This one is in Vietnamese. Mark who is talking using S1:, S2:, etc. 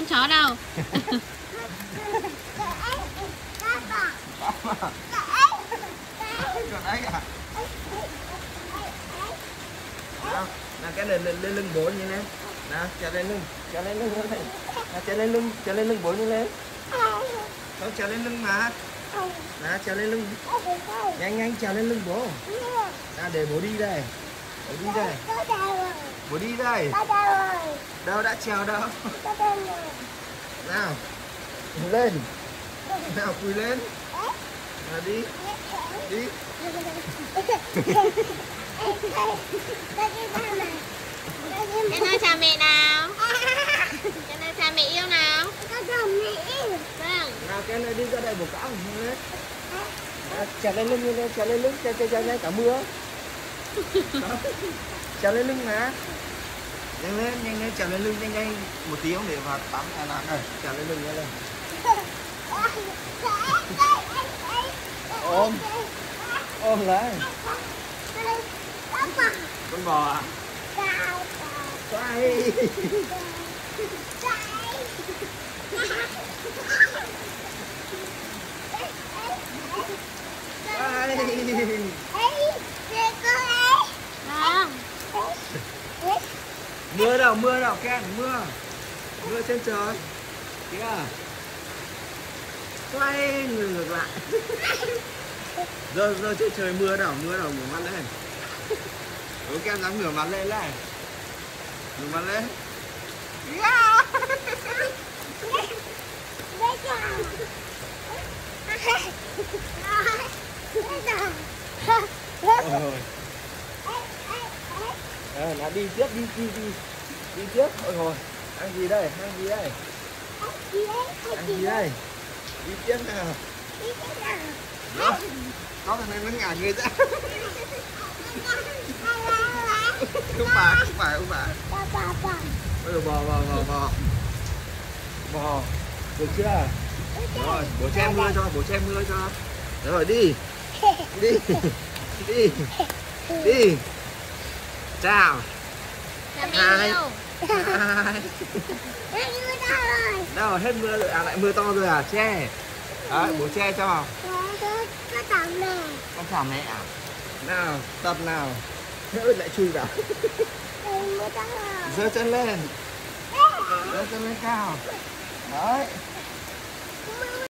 S1: con chó đâu.
S2: Còn đấy à? Nào cái lên lưng bố như thế. Nào, trèo lên lưng này. Nào, trèo lên lưng bố như thế. Không trèo lên lưng mà. Nào, trèo lên lưng. Nhanh trèo lên lưng bố. Nào, để bố đi đây. Bố đi đây. Đâu đã trèo đâu. Nào, lên. Nào, cùi lên. Nào, đi.
S1: Em nói chào mẹ nào. Em nói chào mẹ yêu nào. Vâng.
S2: Nào, cái này đi ra đây bố cõng lên. Trèo lên lưng như thế, trèo nhanh cả mưa. Trèo lên lưng mà. Nhanh lên, trèo lên lưng nhanh một tiếng để vào tắm là đây, trèo lên lưng lên. Ôm lấy. Con bò à? Xoay.
S1: Vâng.
S2: Mưa đâu Ken, mưa trên trời kìa. Xoay người ngược lại. Rơi trên trời mưa đâu ngửa mặt lên. Ken dám ngửa mặt lên này. Ngửa mặt lên. Là đi tiếp. Đi tiếp. Ôi rồi, ăn gì đây? Đi tiếp nào. Đó, có thằng này nó ngả người ra. Không phải. Ôi rồi, bò. Được chưa? Rồi, bố che mưa cho. Rồi, đi. Chào.
S1: Chào mẹ yêu.
S2: Đâu hết mưa rồi, lại mưa to rồi à? Che. Đấy, bố che cho. Con chào mẹ à? Nào, tập nào. Nữa lại chui vào. Giơ chân lên cao. Đấy.